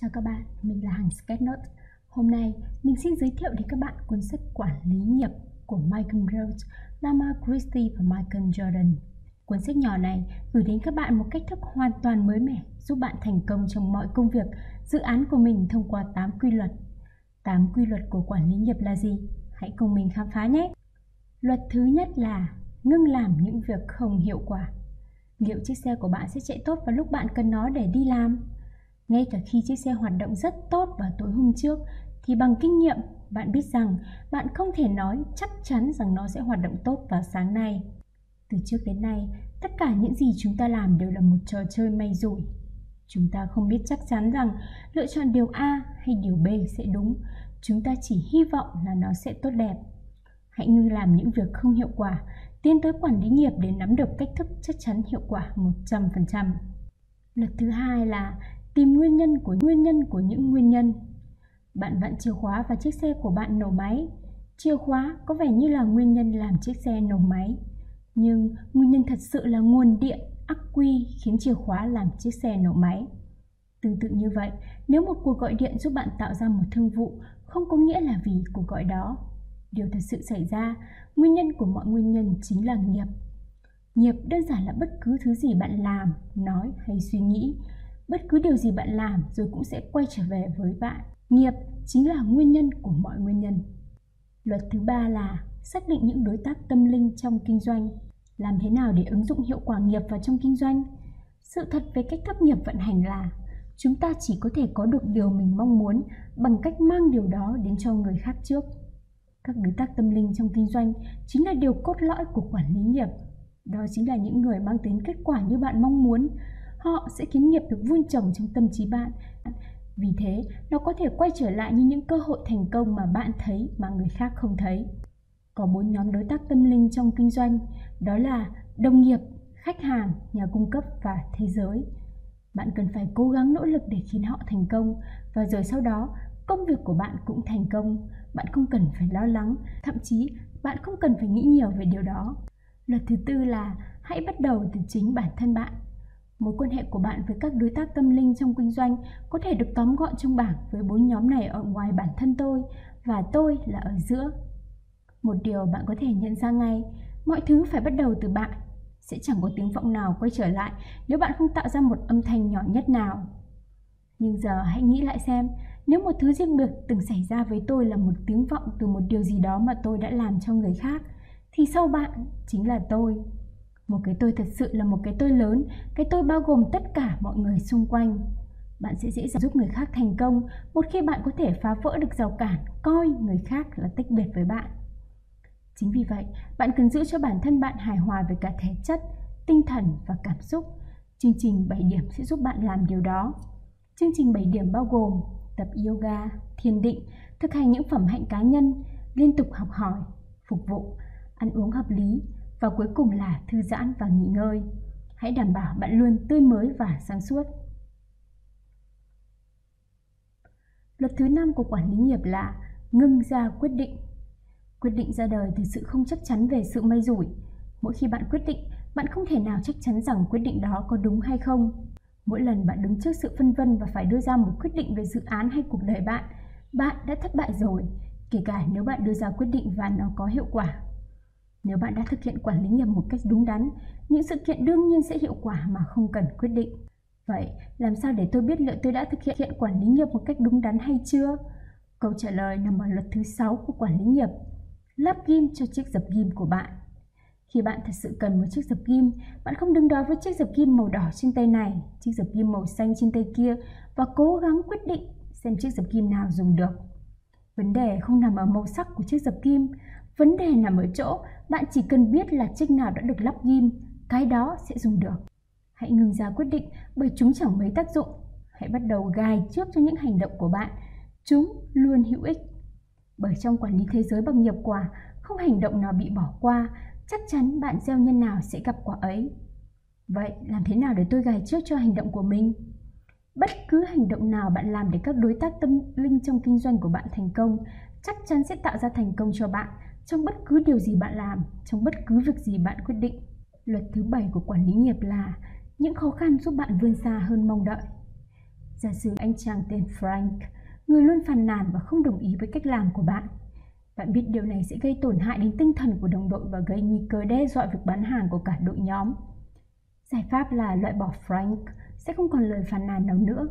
Chào các bạn, mình là Hằng Sketchnote. Hôm nay, mình xin giới thiệu đến các bạn cuốn sách Quản lý nghiệp của Michael Rose, Lama Christie và Michael Jordan. Cuốn sách nhỏ này gửi đến các bạn một cách thức hoàn toàn mới mẻ, giúp bạn thành công trong mọi công việc, dự án của mình thông qua 8 quy luật. 8 quy luật của quản lý nghiệp là gì? Hãy cùng mình khám phá nhé! Luật thứ nhất là ngưng làm những việc không hiệu quả. Liệu chiếc xe của bạn sẽ chạy tốt vào lúc bạn cần nó để đi làm? Ngay cả khi chiếc xe hoạt động rất tốt vào tối hôm trước, thì bằng kinh nghiệm, bạn biết rằng bạn không thể nói chắc chắn rằng nó sẽ hoạt động tốt vào sáng nay. Từ trước đến nay, tất cả những gì chúng ta làm đều là một trò chơi may rủi. Chúng ta không biết chắc chắn rằng lựa chọn điều A hay điều B sẽ đúng. Chúng ta chỉ hy vọng là nó sẽ tốt đẹp. Hãy ngưng làm những việc không hiệu quả, tiến tới quản lý nghiệp để nắm được cách thức chắc chắn hiệu quả 100%. Luật thứ hai là tìm nguyên nhân của những nguyên nhân. Bạn vặn chìa khóa và chiếc xe của bạn nổ máy. Chìa khóa có vẻ như là nguyên nhân làm chiếc xe nổ máy, nhưng nguyên nhân thật sự là nguồn điện ắc quy khiến chìa khóa làm chiếc xe nổ máy. Tương tự như vậy, nếu một cuộc gọi điện giúp bạn tạo ra một thương vụ, không có nghĩa là vì cuộc gọi đó. Điều thật sự xảy ra, nguyên nhân của mọi nguyên nhân chính là nghiệp. Nghiệp đơn giản là bất cứ thứ gì bạn làm, nói hay suy nghĩ. Bất cứ điều gì bạn làm rồi cũng sẽ quay trở về với bạn. Nghiệp chính là nguyên nhân của mọi nguyên nhân. Luật thứ ba là xác định những đối tác tâm linh trong kinh doanh. Làm thế nào để ứng dụng hiệu quả nghiệp vào trong kinh doanh? Sự thật về cách thức nghiệp vận hành là chúng ta chỉ có thể có được điều mình mong muốn bằng cách mang điều đó đến cho người khác trước. Các đối tác tâm linh trong kinh doanh chính là điều cốt lõi của quản lý nghiệp. Đó chính là những người mang đến kết quả như bạn mong muốn. Họ sẽ khiến nghiệp được vun trồng trong tâm trí bạn. Vì thế, nó có thể quay trở lại như những cơ hội thành công mà bạn thấy mà người khác không thấy. Có 4 nhóm đối tác tâm linh trong kinh doanh, đó là đồng nghiệp, khách hàng, nhà cung cấp và thế giới. Bạn cần phải cố gắng nỗ lực để khiến họ thành công, và rồi sau đó, công việc của bạn cũng thành công. Bạn không cần phải lo lắng, thậm chí bạn không cần phải nghĩ nhiều về điều đó. Luật thứ tư là hãy bắt đầu từ chính bản thân bạn. Mối quan hệ của bạn với các đối tác tâm linh trong kinh doanh có thể được tóm gọn trong bảng với 4 nhóm này ở ngoài bản thân tôi, và tôi là ở giữa. Một điều bạn có thể nhận ra ngay, mọi thứ phải bắt đầu từ bạn. Sẽ chẳng có tiếng vọng nào quay trở lại nếu bạn không tạo ra một âm thanh nhỏ nhất nào. Nhưng giờ hãy nghĩ lại xem, nếu một thứ riêng biệt từng xảy ra với tôi là một tiếng vọng từ một điều gì đó mà tôi đã làm cho người khác, thì sau bạn chính là tôi. Một cái tôi thật sự là một cái tôi lớn, cái tôi bao gồm tất cả mọi người xung quanh. Bạn sẽ dễ dàng giúp người khác thành công một khi bạn có thể phá vỡ được rào cản coi người khác là tách biệt với bạn. Chính vì vậy, bạn cần giữ cho bản thân bạn hài hòa về cả thể chất, tinh thần và cảm xúc. Chương trình 7 điểm sẽ giúp bạn làm điều đó. Chương trình 7 điểm bao gồm tập yoga, thiền định, thực hành những phẩm hạnh cá nhân, liên tục học hỏi, phục vụ, ăn uống hợp lý, và cuối cùng là thư giãn và nghỉ ngơi. Hãy đảm bảo bạn luôn tươi mới và sáng suốt. Luật thứ 5 của quản lý nghiệp là ngưng ra quyết định. Quyết định ra đời từ sự không chắc chắn về sự may rủi. Mỗi khi bạn quyết định, bạn không thể nào chắc chắn rằng quyết định đó có đúng hay không. Mỗi lần bạn đứng trước sự phân vân và phải đưa ra một quyết định về dự án hay cuộc đời bạn, bạn đã thất bại rồi, kể cả nếu bạn đưa ra quyết định và nó có hiệu quả. Nếu bạn đã thực hiện quản lý nghiệp một cách đúng đắn, những sự kiện đương nhiên sẽ hiệu quả mà không cần quyết định. Vậy, làm sao để tôi biết liệu tôi đã thực hiện quản lý nghiệp một cách đúng đắn hay chưa? Câu trả lời nằm ở luật thứ 6 của quản lý nghiệp. Lắp ghim cho chiếc dập ghim của bạn. Khi bạn thật sự cần một chiếc dập ghim, bạn không đứng đó với chiếc dập ghim màu đỏ trên tay này, chiếc dập ghim màu xanh trên tay kia và cố gắng quyết định xem chiếc dập ghim nào dùng được. Vấn đề không nằm ở màu sắc của chiếc dập ghim. Vấn đề nằm ở chỗ bạn chỉ cần biết là chiếc nào đã được lắp ghim, cái đó sẽ dùng được. Hãy ngừng ra quyết định bởi chúng chẳng mấy tác dụng. Hãy bắt đầu gài trước cho những hành động của bạn. Chúng luôn hữu ích. Bởi trong quản lý thế giới bằng nghiệp quả, không hành động nào bị bỏ qua, chắc chắn bạn gieo nhân nào sẽ gặp quả ấy. Vậy làm thế nào để tôi gài trước cho hành động của mình? Bất cứ hành động nào bạn làm để các đối tác tâm linh trong kinh doanh của bạn thành công, chắc chắn sẽ tạo ra thành công cho bạn trong bất cứ điều gì bạn làm, trong bất cứ việc gì bạn quyết định. Luật thứ 7 của quản lý nghiệp là những khó khăn giúp bạn vươn xa hơn mong đợi. Giả sử anh chàng tên Frank, người luôn phàn nàn và không đồng ý với cách làm của bạn. Bạn biết điều này sẽ gây tổn hại đến tinh thần của đồng đội và gây nguy cơ đe dọa việc bán hàng của cả đội nhóm. Giải pháp là loại bỏ Frank, sẽ không còn lời phàn nàn nào nữa.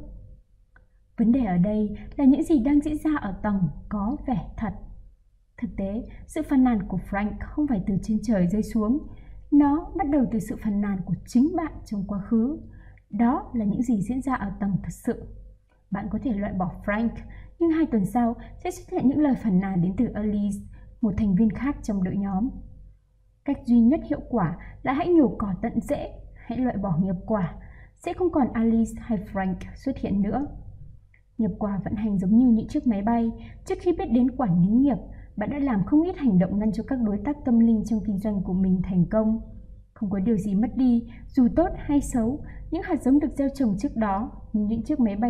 Vấn đề ở đây là những gì đang diễn ra ở tầng có vẻ thật. Thực tế, sự phàn nàn của Frank không phải từ trên trời rơi xuống. Nó bắt đầu từ sự phàn nàn của chính bạn trong quá khứ. Đó là những gì diễn ra ở tầng thật sự. Bạn có thể loại bỏ Frank, nhưng 2 tuần sau sẽ xuất hiện những lời phàn nàn đến từ Alice, một thành viên khác trong đội nhóm. Cách duy nhất hiệu quả là hãy nhổ cỏ tận rễ, hãy loại bỏ nghiệp quả. Sẽ không còn Alice hay Frank xuất hiện nữa. Nghiệp quả vận hành giống như những chiếc máy bay. Trước khi biết đến quản lý nghiệp, bạn đã làm không ít hành động ngăn cho các đối tác tâm linh trong kinh doanh của mình thành công. Không có điều gì mất đi, dù tốt hay xấu. Những hạt giống được gieo trồng trước đó, như những chiếc máy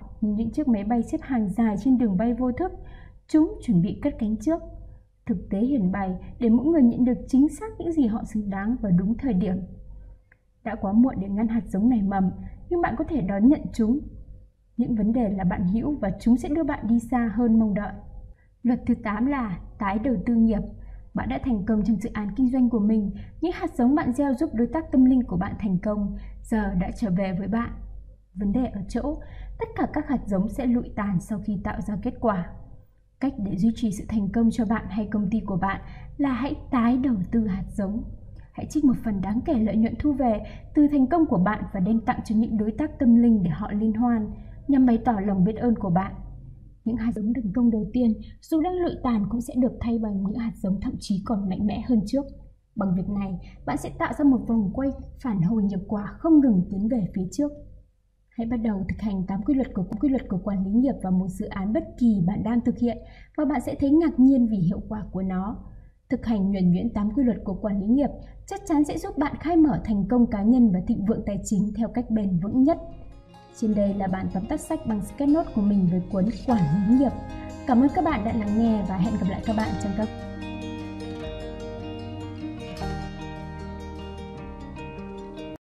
bay xếp hàng dài trên đường bay vô thức, chúng chuẩn bị cất cánh trước. Thực tế hiển bày để mỗi người nhận được chính xác những gì họ xứng đáng vào đúng thời điểm. Đã quá muộn để ngăn hạt giống nảy mầm, nhưng bạn có thể đón nhận chúng. Những vấn đề là bạn hữu và chúng sẽ đưa bạn đi xa hơn mong đợi. Luật thứ 8 là tái đầu tư nghiệp. Bạn đã thành công trong dự án kinh doanh của mình. Những hạt giống bạn gieo giúp đối tác tâm linh của bạn thành công giờ đã trở về với bạn. Vấn đề ở chỗ, tất cả các hạt giống sẽ lụi tàn sau khi tạo ra kết quả. Cách để duy trì sự thành công cho bạn hay công ty của bạn là hãy tái đầu tư hạt giống. Hãy trích một phần đáng kể lợi nhuận thu về từ thành công của bạn và đem tặng cho những đối tác tâm linh để họ liên hoan, nhằm bày tỏ lòng biết ơn của bạn. Những hạt giống thành công đầu tiên, dù đang lụi tàn, cũng sẽ được thay bằng những hạt giống thậm chí còn mạnh mẽ hơn trước. Bằng việc này, bạn sẽ tạo ra một vòng quay phản hồi nghiệp quả không ngừng tiến về phía trước. Hãy bắt đầu thực hành 8 quy luật của quản lý nghiệp vào một dự án bất kỳ bạn đang thực hiện, và bạn sẽ thấy ngạc nhiên vì hiệu quả của nó. Thực hành nhuần nhuyễn 8 quy luật của quản lý nghiệp chắc chắn sẽ giúp bạn khai mở thành công cá nhân và thịnh vượng tài chính theo cách bền vững nhất. Trên đây là bản tóm tắt sách bằng sketch note của mình với cuốn Quản lý nghiệp. Cảm ơn các bạn đã lắng nghe và hẹn gặp lại các bạn trong các